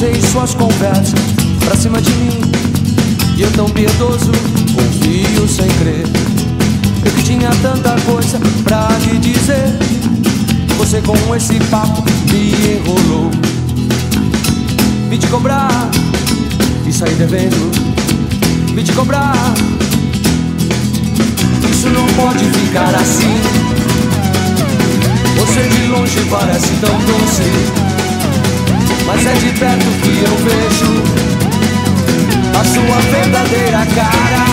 você e suas conversas pra cima de mim. E eu tão piedoso, confio sem crer. Eu que tinha tanta coisa pra lhe dizer, você com esse papo me enrolou. Vim te cobrar e saí devendo. Vim te cobrar, isso não pode ficar assim. Você de longe parece tão doce, mas é de perto que eu vejo a sua verdadeira cara.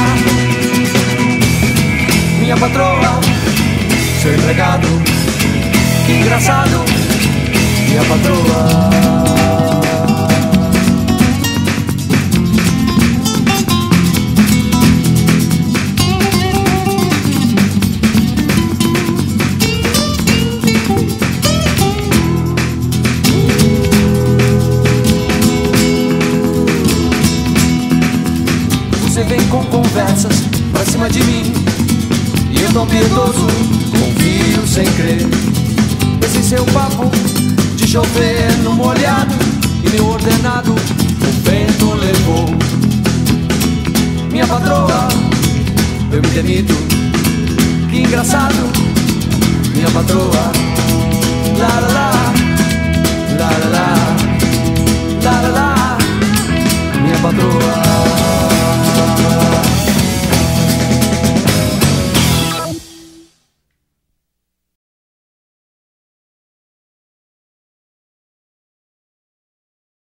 Minha patroa, seu empregado, que engraçado. Minha patroa. Você vem com conversas pra cima de mim, e eu tão piedoso, confio sem crer. Esse seu papo de chover no molhado e meu ordenado o vento levou. Minha patroa, eu me demito, que engraçado. Minha patroa, lá lá lá.